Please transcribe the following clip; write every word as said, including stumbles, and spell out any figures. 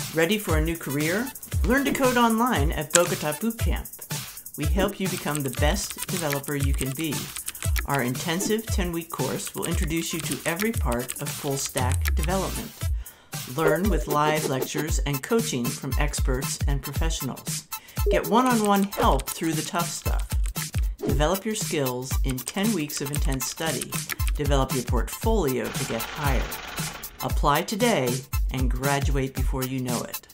Ready for a new career? Learn to code online at Bogotá Bootcamp. We help you become the best developer you can be. Our intensive ten-week course will introduce you to every part of full-stack development. Learn with live lectures and coaching from experts and professionals. Get one-on-one help through the tough stuff. Develop your skills in ten weeks of intense study. Develop your portfolio to get hired. Apply today and graduate before you know it.